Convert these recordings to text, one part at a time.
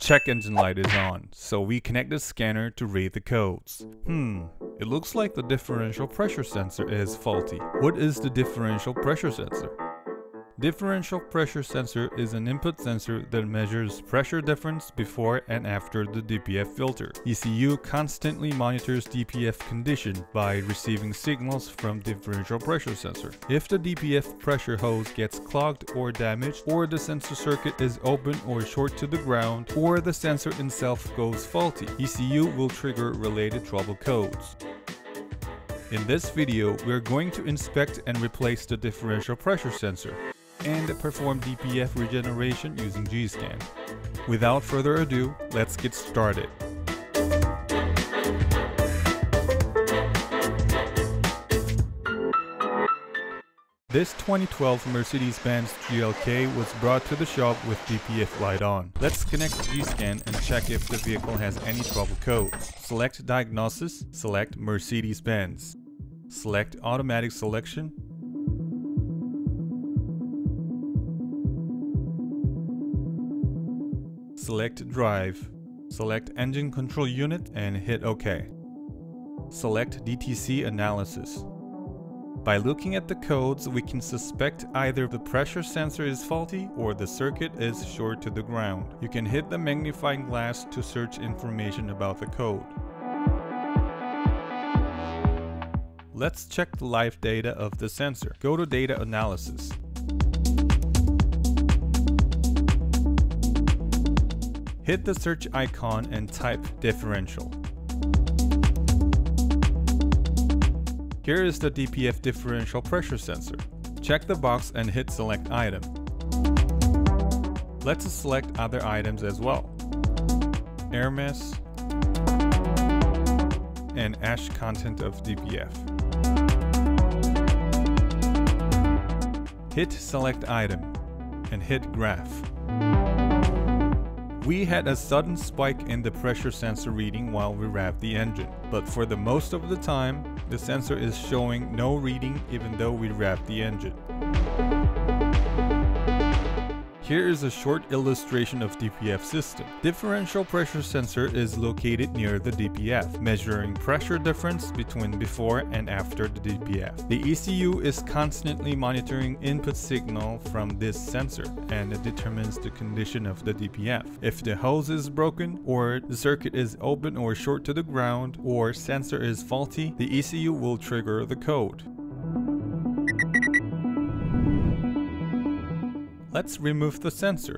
Check engine light is on, so we connect the scanner to read the codes. It looks like the differential pressure sensor is faulty. What is the differential pressure sensor? Differential pressure sensor is an input sensor that measures pressure difference before and after the DPF filter. ECU constantly monitors DPF condition by receiving signals from differential pressure sensor. If the DPF pressure hose gets clogged or damaged, or the sensor circuit is open or short to the ground, or the sensor itself goes faulty, ECU will trigger related trouble codes. In this video, we are going to inspect and replace the differential pressure sensor and perform DPF regeneration using G-Scan. Without further ado, let's get started. This 2012 Mercedes-Benz GLK was brought to the shop with DPF light on. Let's connect G-Scan and check if the vehicle has any trouble codes. Select Diagnosis, select Mercedes-Benz. Select Automatic Selection. Select Drive. Select Engine Control Unit and hit OK. Select DTC Analysis. By looking at the codes, we can suspect either the pressure sensor is faulty or the circuit is short to the ground. You can hit the magnifying glass to search information about the code. Let's check the live data of the sensor. Go to Data Analysis. Hit the search icon and type differential. Here is the DPF differential pressure sensor. Check the box and hit select item. Let's select other items as well. Air mass and ash content of DPF. Hit select item and hit graph. We had a sudden spike in the pressure sensor reading while we revved the engine, but for the most of the time, the sensor is showing no reading even though we revved the engine. Here is a short illustration of DPF system. Differential pressure sensor is located near the DPF, measuring pressure difference between before and after the DPF. The ECU is constantly monitoring input signal from this sensor, and it determines the condition of the DPF. If the hose is broken, or the circuit is open or short to the ground, or sensor is faulty, the ECU will trigger the code. Let's remove the sensor.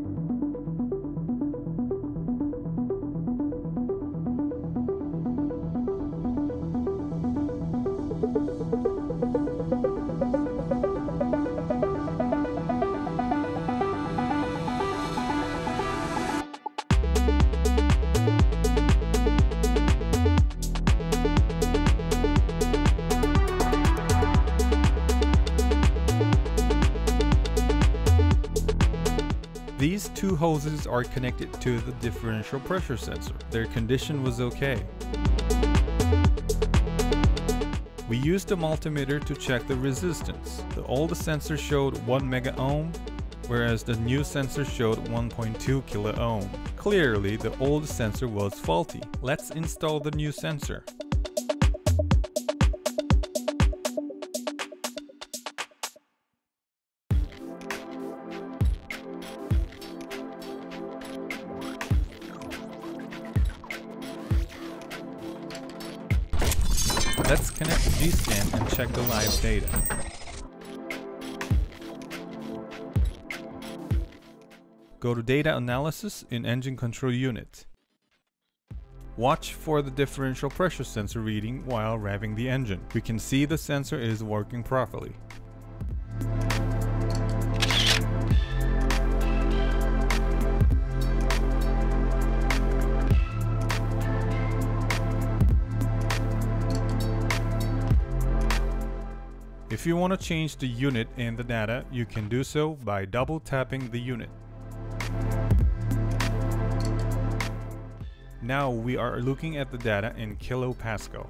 These two hoses are connected to the differential pressure sensor. Their condition was okay. We used the multimeter to check the resistance. The old sensor showed 1 mega ohm, whereas the new sensor showed 1.2 kilo ohm. Clearly, the old sensor was faulty. Let's install the new sensor. Let's connect G-Scan and check the live data. Go to Data Analysis in Engine Control Unit. Watch for the differential pressure sensor reading while revving the engine. We can see the sensor is working properly. If you want to change the unit in the data, you can do so by double tapping the unit. Now we are looking at the data in kilopascal.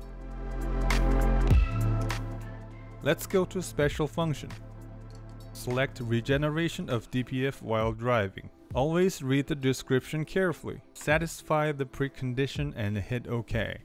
Let's go to Special Function. Select Regeneration of DPF while driving. Always read the description carefully. Satisfy the precondition and hit OK.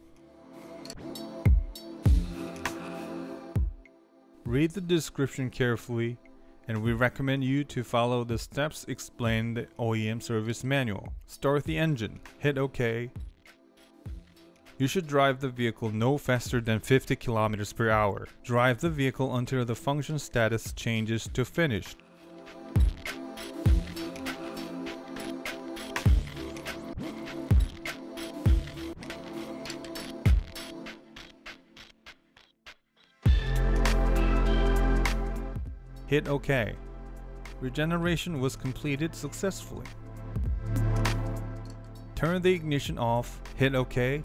Read the description carefully, and we recommend you to follow the steps explained in the OEM service manual. Start the engine, hit OK. You should drive the vehicle no faster than 50 km per hour. Drive the vehicle until the function status changes to finished. Hit OK. Regeneration was completed successfully. Turn the ignition off, hit OK,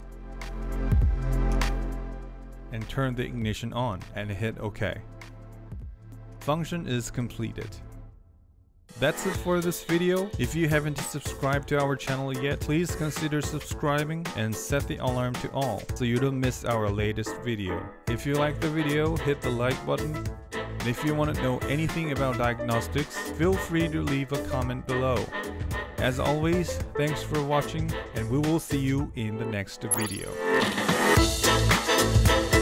and turn the ignition on and hit OK. Function is completed. That's it for this video. If you haven't subscribed to our channel yet, please consider subscribing and set the alarm to all so you don't miss our latest video. If you like the video, hit the like button. And if you want to know anything about diagnostics, feel free to leave a comment below. As always, thanks for watching, and we will see you in the next video.